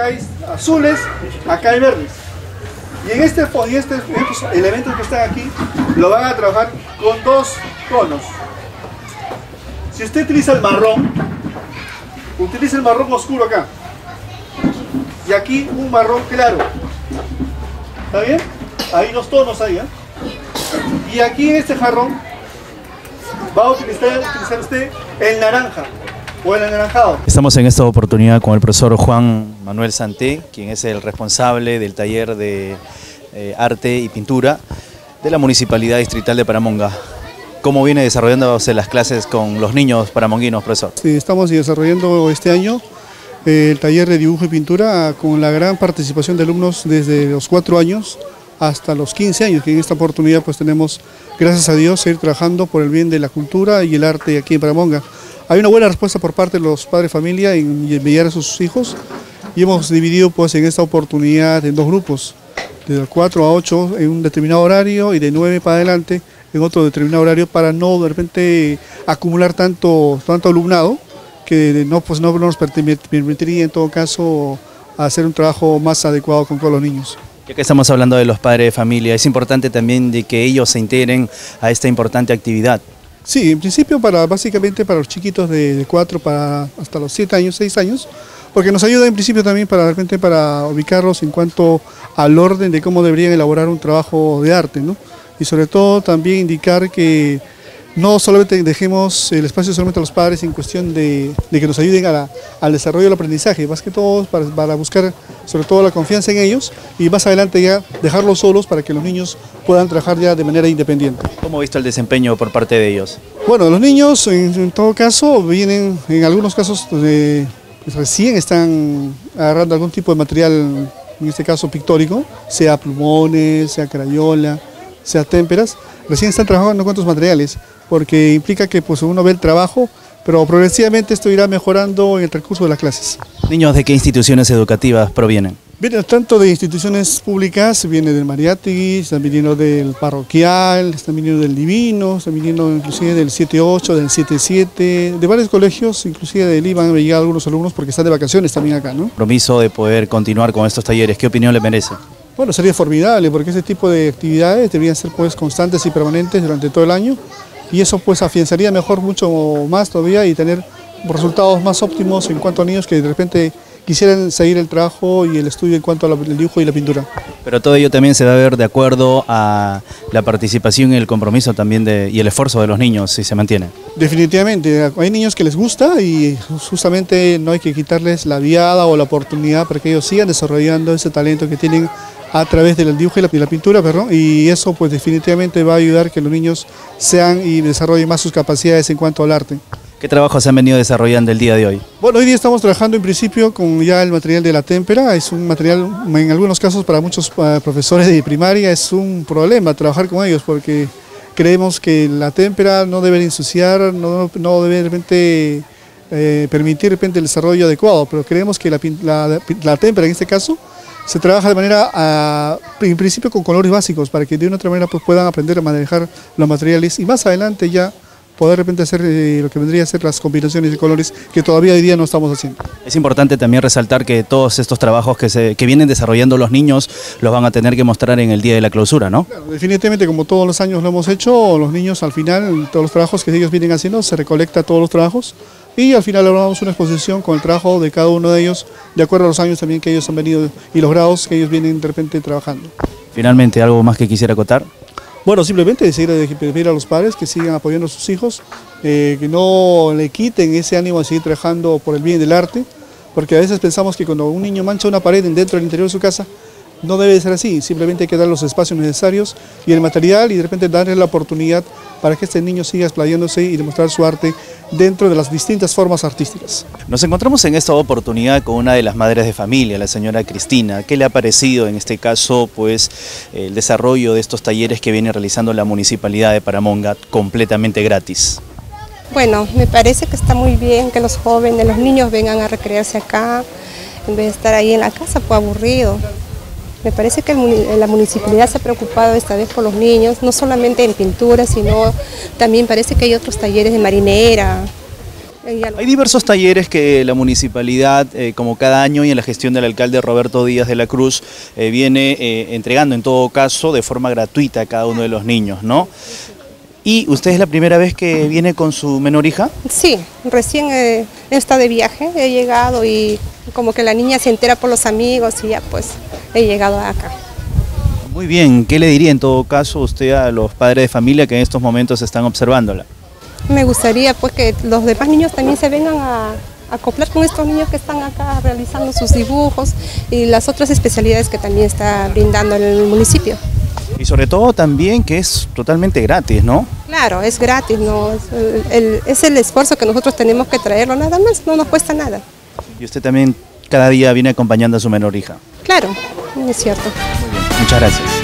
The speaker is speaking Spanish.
hay azules, acá hay verdes. Y en estos elementos que están aquí, lo van a trabajar con 2 tonos. Si usted utiliza el marrón oscuro acá. Y aquí un marrón claro. ¿Está bien? Hay 2 tonos ahí, ¿eh? Y aquí en este jarrón va a utilizar usted el naranja o el anaranjado. Estamos en esta oportunidad con el profesor Juan Manuel Santé, quien es el responsable del taller de arte y pintura de la Municipalidad Distrital de Paramonga. ¿Cómo viene desarrollándose las clases con los niños paramonguinos, profesor? Sí, estamos desarrollando este año el taller de dibujo y pintura con la gran participación de alumnos desde los 4 años hasta los 15 años, que en esta oportunidad pues tenemos, gracias a Dios, seguir trabajando por el bien de la cultura y el arte aquí en Paramonga. Hay una buena respuesta por parte de los padres de familia en enviar a sus hijos y hemos dividido pues en esta oportunidad en 2 grupos, de 4 a 8 en un determinado horario y de 9 para adelante en otro determinado horario para no de repente acumular tanto alumnado que no nos permitiría en todo caso hacer un trabajo más adecuado con todos los niños. Ya que estamos hablando de los padres de familia, es importante también de que ellos se integren a esta importante actividad. Sí, en principio básicamente para los chiquitos de 4 hasta los 7 años, 6 años, porque nos ayuda en principio también para ubicarlos en cuanto al orden de cómo deberían elaborar un trabajo de arte, ¿no? Y sobre todo también indicar que no solamente dejemos el espacio solamente a los padres en cuestión de que nos ayuden al desarrollo del aprendizaje, más que todo para buscar sobre todo la confianza en ellos y más adelante ya dejarlos solos para que los niños puedan trabajar ya de manera independiente. ¿Cómo ha visto el desempeño por parte de ellos? Bueno, los niños en todo caso vienen, en algunos casos recién están agarrando algún tipo de material, en este caso pictórico, sea plumones, sea crayola, sea témperas, recién están trabajando con otros materiales, porque implica que pues, uno ve el trabajo, pero progresivamente esto irá mejorando en el transcurso de las clases. ¿Niños de qué instituciones educativas provienen? Vienen tanto de instituciones públicas, viene del Mariátegui, están viniendo del Parroquial, están viniendo del Divino, están viniendo inclusive del 7-8, del 7-7, de varios colegios, inclusive del IVA han llegado algunos alumnos porque están de vacaciones también acá, ¿no? Compromiso de poder continuar con estos talleres, ¿qué opinión le merece? Bueno, sería formidable porque ese tipo de actividades deberían ser pues constantes y permanentes durante todo el año y eso pues afianzaría mejor mucho más todavía y tener resultados más óptimos en cuanto a niños que de repente quisieran seguir el trabajo y el estudio en cuanto al dibujo y la pintura. Pero todo ello también se va a ver de acuerdo a la participación y el compromiso también y el esfuerzo de los niños, si se mantiene. Definitivamente, hay niños que les gusta y justamente no hay que quitarles la viada o la oportunidad para que ellos sigan desarrollando ese talento que tienen a través del dibujo y la pintura, y eso pues definitivamente va a ayudar a que los niños sean y desarrollen más sus capacidades en cuanto al arte. ¿Qué trabajos se han venido desarrollando el día de hoy? Bueno, hoy día estamos trabajando en principio con ya el material de la témpera. Es un material, en algunos casos para muchos profesores de primaria es un problema trabajar con ellos porque creemos que la témpera no debe ensuciar, no debe de repente permitir de repente el desarrollo adecuado, pero creemos que la témpera en este caso se trabaja de manera, en principio con colores básicos para que de una otra manera pues, puedan aprender a manejar los materiales y más adelante ya poder de repente hacer lo que vendría a ser las combinaciones de colores que todavía hoy día no estamos haciendo. Es importante también resaltar que todos estos trabajos que vienen desarrollando los niños los van a tener que mostrar en el día de la clausura, ¿no? Claro, definitivamente como todos los años lo hemos hecho, los niños al final, todos los trabajos que ellos vienen haciendo, se recolecta todos los trabajos y al final elaboramos una exposición con el trabajo de cada uno de ellos, de acuerdo a los años también que ellos han venido y los grados que ellos vienen de repente trabajando. Finalmente, ¿algo más que quisiera acotar? Bueno, simplemente pedir a los padres que sigan apoyando a sus hijos, que no le quiten ese ánimo de seguir trabajando por el bien del arte, porque a veces pensamos que cuando un niño mancha una pared dentro del interior de su casa, no debe ser así, simplemente hay que dar los espacios necesarios y el material y de repente darle la oportunidad para que este niño siga explayándose y demostrar su arte dentro de las distintas formas artísticas. Nos encontramos en esta oportunidad con una de las madres de familia, la señora Cristina. ¿Qué le ha parecido en este caso pues, el desarrollo de estos talleres que viene realizando la Municipalidad de Paramonga completamente gratis? Bueno, me parece que está muy bien que los jóvenes, los niños vengan a recrearse acá, en vez de estar ahí en la casa, pues aburrido. Me parece que la municipalidad se ha preocupado esta vez por los niños, no solamente en pintura, sino también parece que hay otros talleres de marinera. Hay diversos talleres que la municipalidad, como cada año y en la gestión del alcalde Roberto Díaz de la Cruz, viene entregando en todo caso de forma gratuita a cada uno de los niños, ¿no? ¿Y usted es la primera vez que viene con su menor hija? Sí, recién está de viaje, he llegado y como que la niña se entera por los amigos y ya pues he llegado acá. Muy bien, ¿qué le diría en todo caso usted a los padres de familia que en estos momentos están observándola? Me gustaría pues que los demás niños también se vengan a acoplar con estos niños que están acá realizando sus dibujos y las otras especialidades que también está brindando el municipio. Y sobre todo también que es totalmente gratis, ¿no? Claro, es gratis, ¿no? Es el esfuerzo que nosotros tenemos que traerlo, nada más, no nos cuesta nada. Y usted también cada día viene acompañando a su menor hija. Claro, es cierto. Muy bien, muchas gracias.